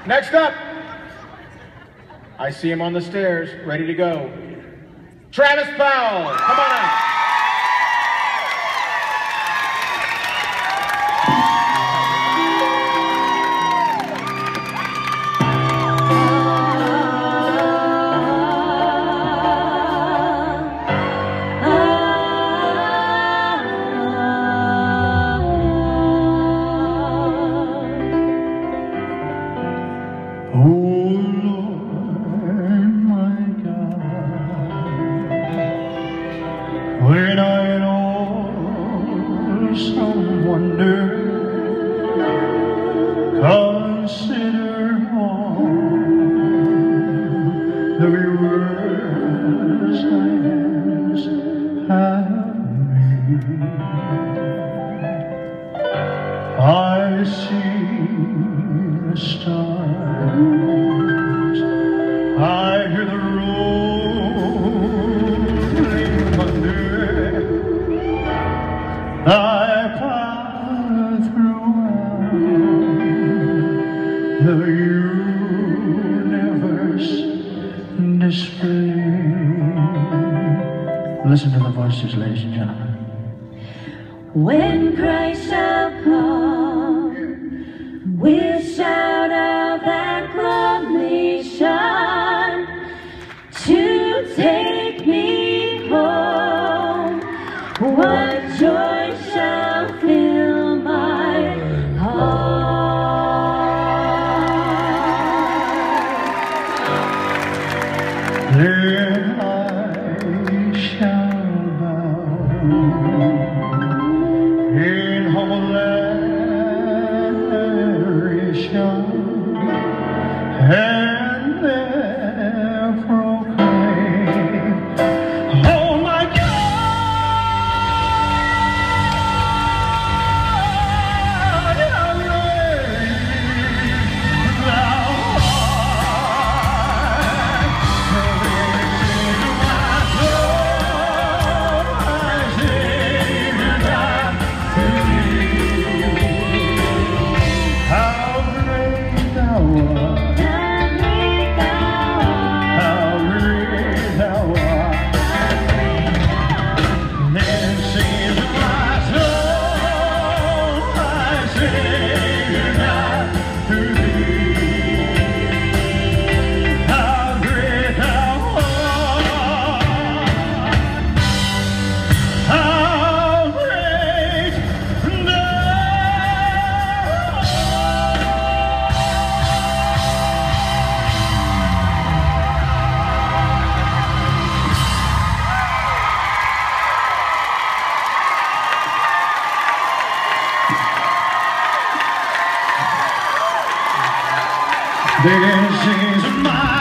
Next up, I see him on the stairs, ready to go. Travis Powell, come on out. When I know some wonder, consider all the rewards thy hands have made. I see the stars, I hear the rolling thunder. I path throughout the universe display. Listen to the voices, ladies and gentlemen. When Christ shall come with shout of acclamation to take me home, what joy shall fill my heart. Then I shall bow in humble adoration and there proclaim, oh my God, how great thou art. This is my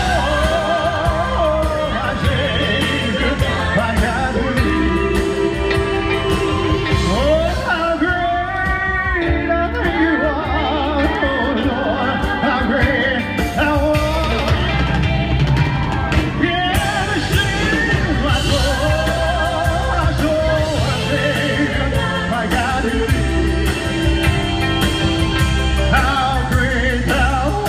soul, my Savior, my God. Oh, how great I think you are, oh Lord, how great thou art. Yeah, this is my soul, my Savior, my God. How great thou art.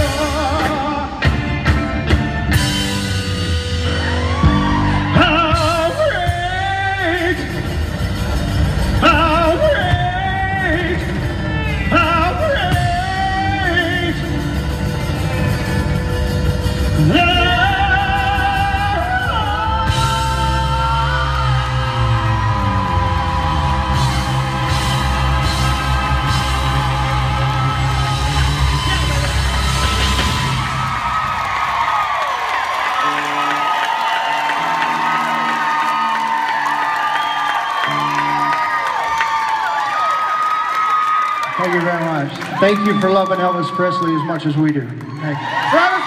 Thank you very much. Thank you for loving Elvis Presley as much as we do. Thank you. Travis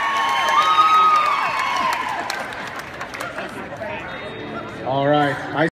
Powell! All right.